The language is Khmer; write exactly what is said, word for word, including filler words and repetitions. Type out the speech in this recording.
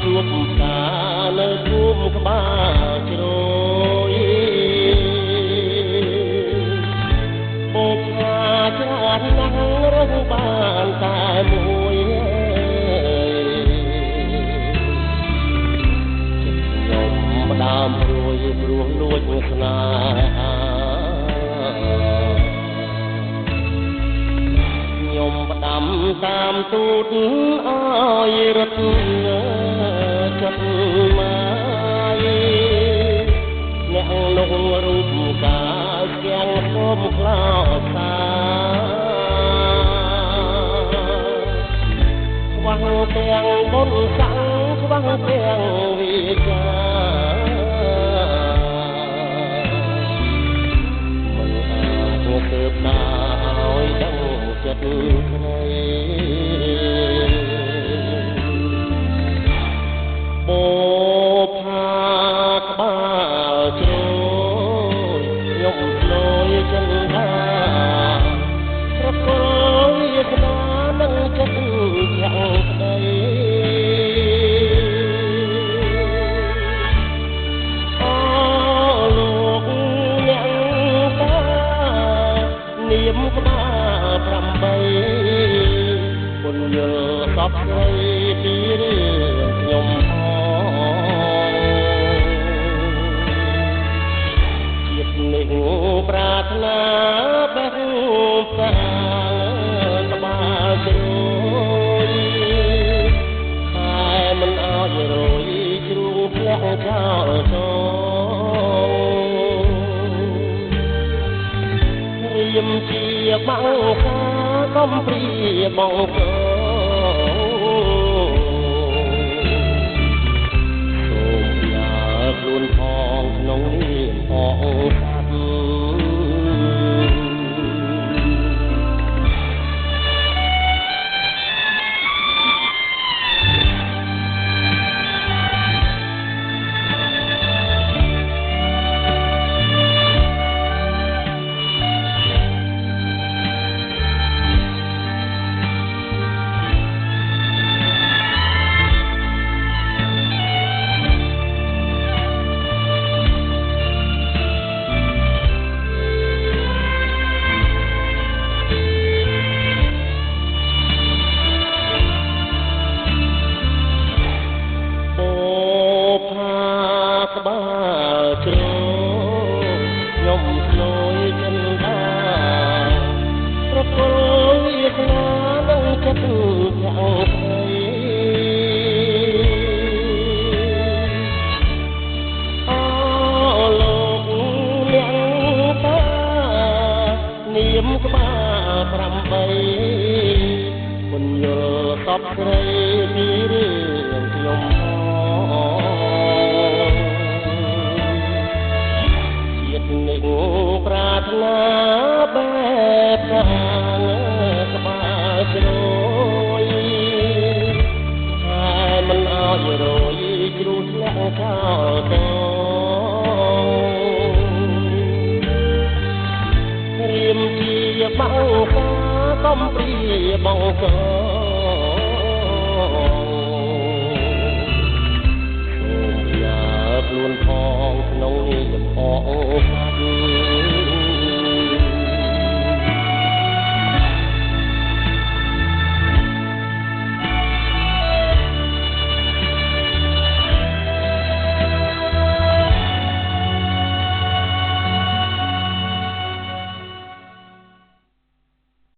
ជួបតានៅភូមិក្បាលជ្រោយបបថាច្រើនណាស់រឹងបានតែមួយខ្ញុំម្ដាមព្រួយព្រោះលួចស្នេហាខ្ញុំផ្ដាំតាមទូតអើយរត់ចិត្តមកអ្នកនោះរូបកាយស្គាំងគុំខ្លោចសាខ្វះទាំងបុណ្យស័ក្តិខ្វះទាំងវិជាមិនអាចទើបណាឲ្យដឹងចិត្តគ្រីបផាក្បាលជ្រោយខ្ញុំឆ្លយចិនថាប្រកលវាសនានឹងចិត្តខាងក្ដីអូលោកអ្នកតានាមក្បាលប្រាំបីពុនយល់សពស្រីពីរឿងខ្ញុំនេះប្រាថ្នាបេះសាក្បាលជ្រោយតែមិនអោយរយជ្រូកធ្លាក់ចោលតរៀមជាបាំងខាកំព្រាបងកោសូមយ៉ាខ្លួនផងក្នុងនេះផងខ្ញុំឆ្លយចិនថាប្រកលវាសនានឹងចិត្តខាងស្រីអូលោកអ្នកតានាមក្បាលប្រាំបីពុនយល់សពស្រីពីរឿងខ្ញុំប្រាថ្នាបែបខាងក្បាលជ្រោយតែមិនអោយរយជ្រូកធ្លាក់ចោលតរៀមជាបាំងខាកំព្រាបងកោសូមយ៉ាខ្លួនផងក្នុងនេះចំអក